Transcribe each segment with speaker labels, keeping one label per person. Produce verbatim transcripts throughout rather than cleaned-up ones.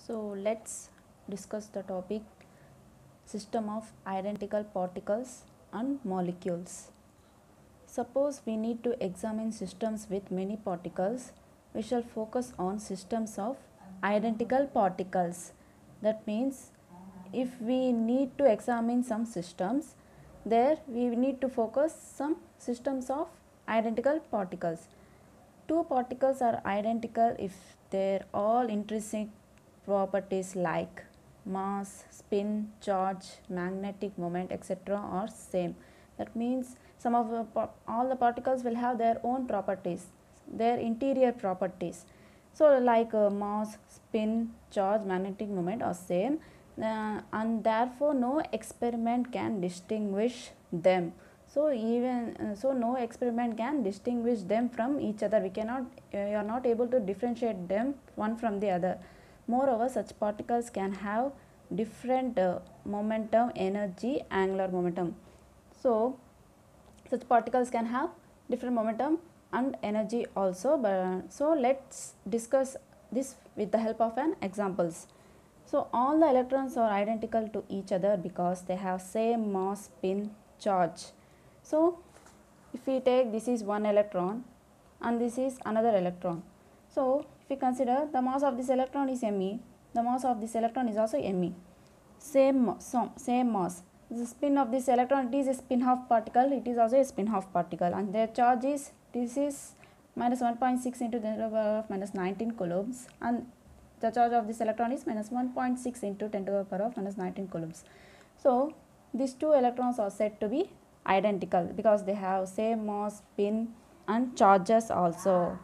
Speaker 1: So let's discuss the topic system of identical particles and molecules. Suppose we need to examine systems with many particles, we shall focus on systems of identical particles. That means if we need to examine some systems, there we need to focus some systems of identical particles. Two particles are identical if their all intrinsic properties like mass, spin, charge, magnetic moment, et cetera are same. That means some of the, all the particles will have their own properties, their interior properties. So like uh, mass, spin, charge, magnetic moment are same, uh, and therefore no experiment can distinguish them. So even uh, so no experiment can distinguish them from each other. We cannot uh, you are not able to differentiate them one from the other. Moreover, such particles can have different uh, momentum, energy, angular momentum. So such particles can have different momentum and energy also. But so let's discuss this with the help of an examples. So all the electrons are identical to each other because they have same mass, spin, charge. So if we take this is one electron and this is another electron. So if we consider the mass of this electron is me, the mass of this electron is also me. Same, so, same mass. The spin of this electron, it is a spin half particle, it is also a spin half particle, and their charge is, this is minus one point six into ten to the power of minus nineteen coulombs, and the charge of this electron is minus one point six into ten to the power of minus nineteen coulombs. So these two electrons are said to be identical because they have same mass, spin and charges also.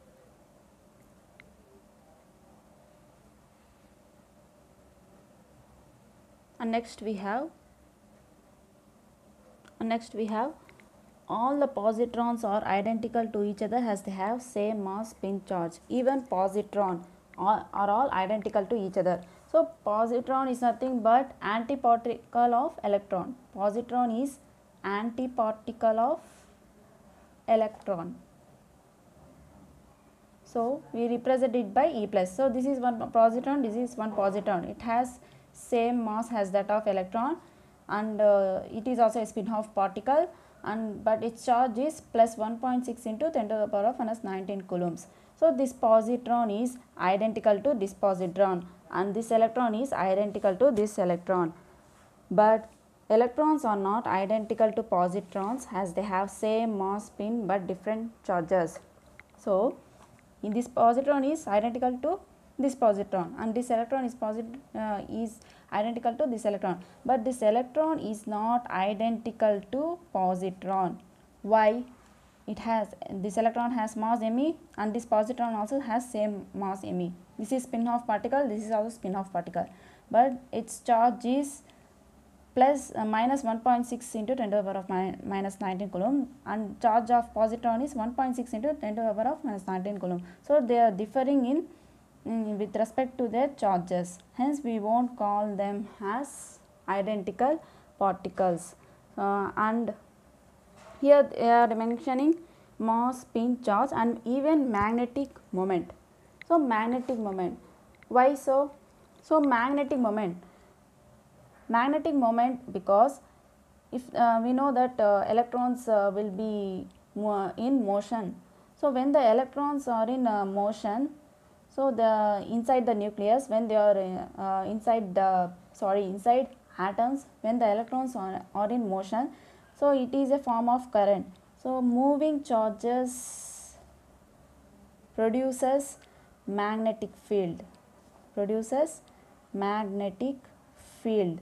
Speaker 1: And next we have and next we have all the positrons are identical to each other as they have same mass, spin, charge. Even positron are, are all identical to each other. So positron is nothing but antiparticle of electron. Positron is antiparticle of electron. So we represent it by E plus. So this is one positron, this is one positron. It has same mass as that of electron, and uh, it is also a spin half particle, and but its charge is plus one point six into ten to the power of minus nineteen coulombs. So this positron is identical to this positron, and this electron is identical to this electron. But electrons are not identical to positrons as they have same mass, spin but different charges. So in this positron is identical to this positron, and this electron is posit uh, is identical to this electron, but this electron is not identical to positron. Why? It has, this electron has mass me, and this positron also has same mass me. This is spin half particle, this is also spin half particle, but its charge is plus uh, minus one point six into ten to the power of mi minus nineteen coulomb, and charge of positron is one point six into ten to the power of minus nineteen coulomb. So they are differing in mm, with respect to their charges, hence we won't call them as identical particles. Uh, and here they are mentioning mass, spin, charge and even magnetic moment. So magnetic moment, why so? So magnetic moment magnetic moment because if uh, we know that uh, electrons uh, will be mo in motion. So when the electrons are in uh, motion, so the inside the nucleus, when they are uh, inside the sorry inside atoms, when the electrons are, are in motion, so it is a form of current. So moving charges produces magnetic field produces magnetic field.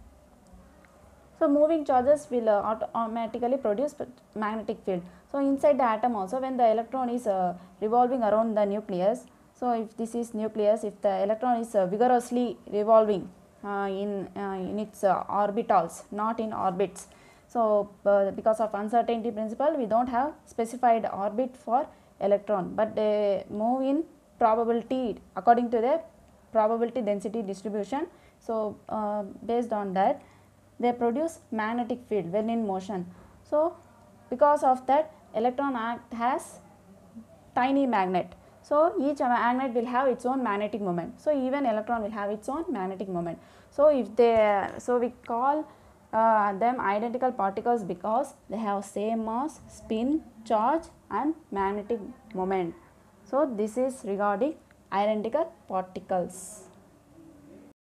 Speaker 1: So moving charges will uh, automatically produce magnetic field. So inside the atom also, when the electron is uh, revolving around the nucleus, so if this is nucleus, if the electron is uh, vigorously revolving uh, in uh, in its uh, orbitals, not in orbits. So uh, because of uncertainty principle, we don't have specified orbit for electron, but they move in probability according to the probability density distribution. So uh, based on that, they produce magnetic field when in motion. So because of that, electron act as tiny magnet. So each magnet will have its own magnetic moment. So even electron will have its own magnetic moment. So if they, so we call uh, them identical particles because they have same mass, spin, charge and magnetic moment. So this is regarding identical particles.